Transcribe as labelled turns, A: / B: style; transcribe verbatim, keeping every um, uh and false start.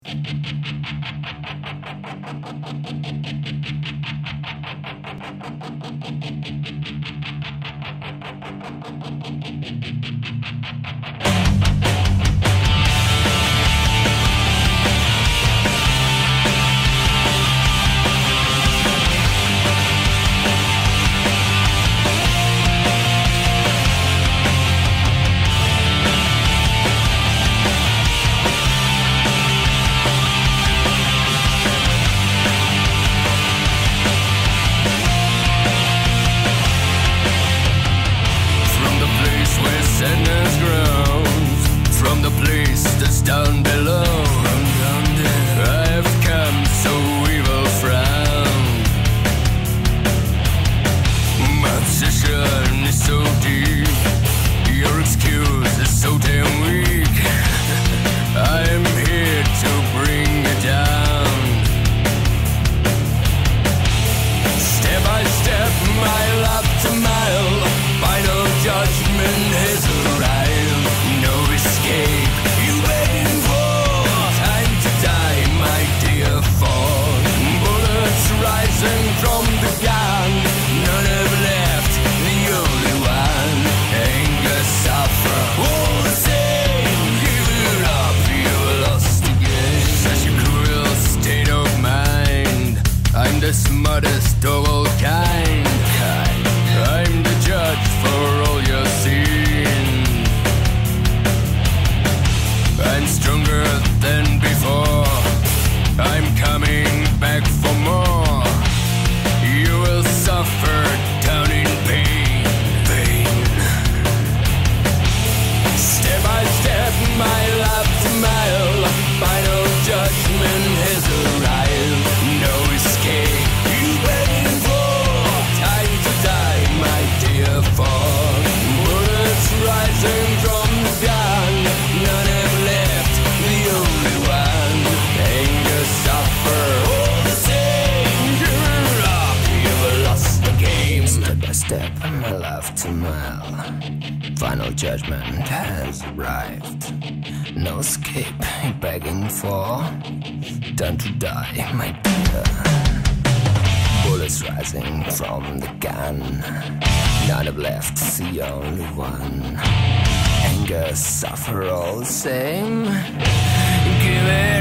A: Down below, I've come so evil from. My position is so deep, your excuse is so damn weak. I'm here to bring you down. Step by step, mile after mile, final judgment has arrived. No escape. Rising from the gun, none have left, the only one. Anger, suffer, all the same. Give it up, you're lost again. Such a cruel state of mind. I'm the smartest of all kind. I'm the judge for all your sins. I'm stronger than before. I'm coming back for more. You will suffer down in pain, pain. Step by step, mile after mile, final judgment has arrived. No escape, you waiting for. Time to die, my dear fall. Bullets rising from the gun, none have left, the only one. Anger, suffer, all the same. Give it up, you've lost the game. Step by step, mile after mile, final judgment has arrived. No escape, begging for. Time to die, my dear. Bullets rising from the gun, none have left, the only one. Anger, suffer, all the same. Give it